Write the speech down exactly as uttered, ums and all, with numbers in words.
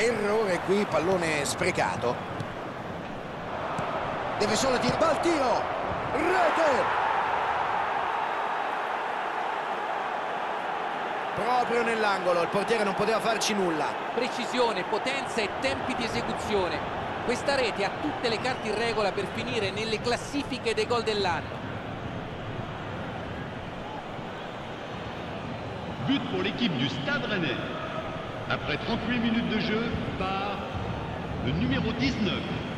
Errore qui, pallone sprecato. Deve solo tirare, va al tiro, rete! Proprio nell'angolo, il portiere non poteva farci nulla. Precisione, potenza e tempi di esecuzione. Questa rete ha tutte le carte in regola per finire nelle classifiche dei gol dell'anno. But pour l'équipe du Stade Rennais. Après trente-huit minutes de jeu, par le numéro dix-neuf.